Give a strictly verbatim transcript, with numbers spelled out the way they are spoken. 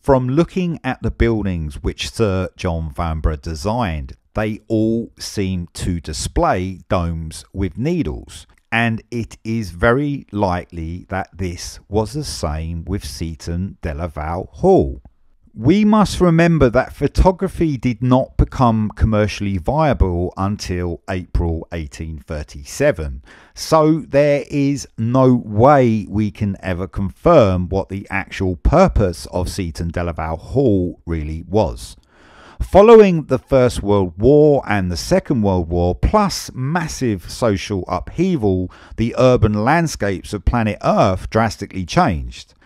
From looking at the buildings which Sir John Vanbrugh designed, they all seem to display domes with needles, and it is very likely that this was the same with Seaton Delaval Hall. We must remember that photography did not become commercially viable until April eighteen thirty-seven, so there is no way we can ever confirm what the actual purpose of Seaton Delaval Hall really was. Following the First World War and the Second World War, plus massive social upheaval, the urban landscapes of planet Earth drastically changed.